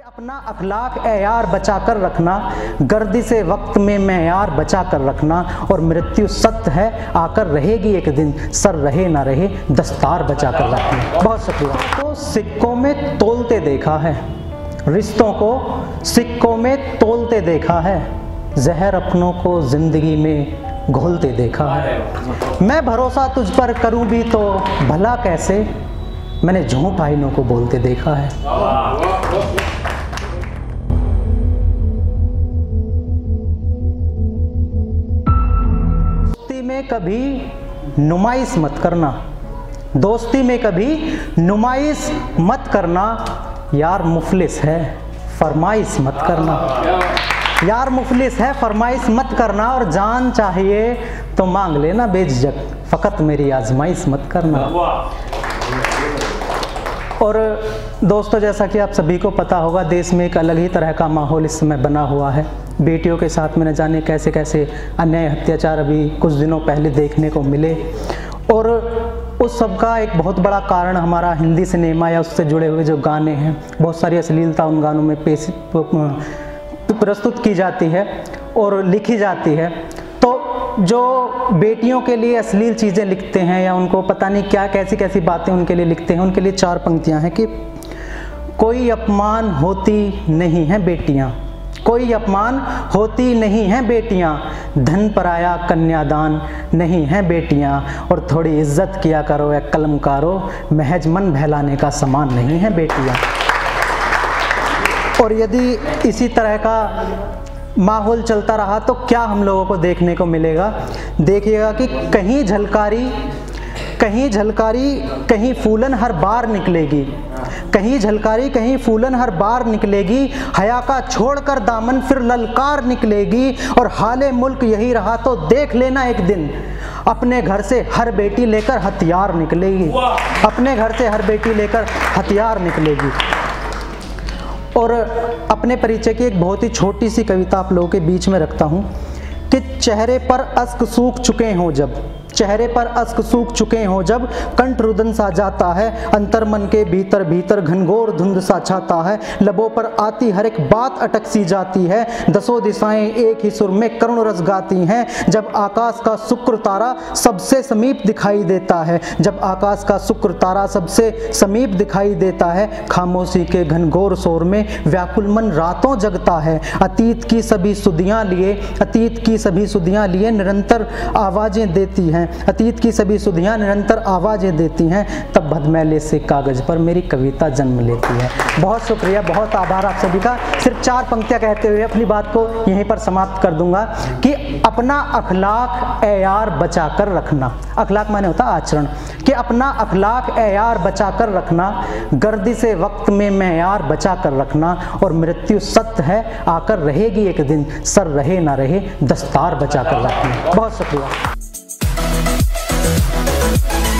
अपना अखलाक ए यार बचा कर रखना, गर्दिश वक्त में मैं यार बचा कर रखना, और मृत्यु सत्य है आकर रहेगी एक दिन, सर रहे ना रहे दस्तार बचा कर रखना। बहुत शुक्रिया। तो सिक्कों में तोलते देखा है, रिश्तों को सिक्कों में तोलते देखा है, जहर अपनों को जिंदगी में घोलते देखा है। मैं भरोसा तुझ पर करूं भी तो भला कैसे, मैंने झूठ आईनों को बोलते देखा है। दोस्ती में कभी नुमाइश मत करना, दोस्ती में कभी नुमाइश मत करना, यार मुफलिस है फरमाइश मत करना, यार मुफलिस है फरमाइश मत करना, और जान चाहिए तो मांग लेना बेझिझक, फकत मेरी आजमाइश मत करना। और दोस्तों, जैसा कि आप सभी को पता होगा, देश में एक अलग ही तरह का माहौल इस समय बना हुआ है। बेटियों के साथ में न जाने कैसे कैसे अन्याय अत्याचार अभी कुछ दिनों पहले देखने को मिले, और उस सब का एक बहुत बड़ा कारण हमारा हिंदी सिनेमा या उससे जुड़े हुए जो गाने हैं, बहुत सारी अश्लीलता उन गानों में प्रस्तुत की जाती है और लिखी जाती है। तो जो बेटियों के लिए अश्लील चीज़ें लिखते हैं या उनको पता नहीं क्या कैसी कैसी बातें उनके लिए लिखते हैं, उनके लिए 4 पंक्तियां हैं कि कोई अपमान होती नहीं है बेटियां, कोई अपमान होती नहीं हैं बेटियां, धन पराया कन्यादान नहीं हैं बेटियां, और थोड़ी इज्जत किया करो या कलमकारो, महज मन बहलाने का सामान नहीं है बेटियां। और यदि इसी तरह का माहौल चलता रहा तो क्या हम लोगों को देखने को मिलेगा, देखिएगा कि कहीं झलकारी कहीं फूलन हर बार निकलेगी, कहीं झलकारी कहीं फूलन हर बार निकलेगी, हया का छोड़कर दामन फिर ललकार निकलेगी, और हाले मुल्क यही रहा तो देख लेना एक दिन, अपने घर से हर बेटी लेकर हथियार निकलेगी, अपने घर से हर बेटी लेकर हथियार निकलेगी। और अपने परिचय की एक बहुत ही छोटी सी कविता आप लोगों के बीच में रखता हूँ कि चेहरे पर अश्क सूख चुके हों जब, चेहरे पर अश्क सूख चुके हों जब, कंठ रुदन सा जाता है, अंतर मन के भीतर भीतर घनघोर धुंध सा छाता है, लबों पर आती हर एक बात अटक सी जाती है, दसों दिशाएं एक ही सुर में करुण रस गाती हैं, जब आकाश का शुक्र तारा सबसे समीप दिखाई देता है, जब आकाश का शुक्र तारा सबसे समीप दिखाई देता है, खामोशी के घनघोर शोर में व्याकुल मन रातों जगता है, अतीत की सभी सुधियां लिए, अतीत की सभी सुधियां लिए निरंतर आवाजें देती हैं, अतीत की सभी सुधियां निरंतर आवाजें देती हैं, तब भदमैले से कागज पर मेरी कविता जन्म लेती है। बहुत शुक्रिया, बहुत आभार आप सभी का। सिर्फ 4 पंक्तियां कहते हुए अपनी बात को यहीं पर समाप्त कर दूंगा कि अपना अखलाक ए यार बचा कर रखना, अखलाक माने होता आचरण, कि अपना अखलाक ए यार बचा कर रखना, गर्दिश वक्त में मैं यार बचा कर रखना, और मृत्यु सत्य है आकर रहेगी एक दिन, सर रहे ना रहे दस्तार बचा कर रखना। बहुत शुक्रिया।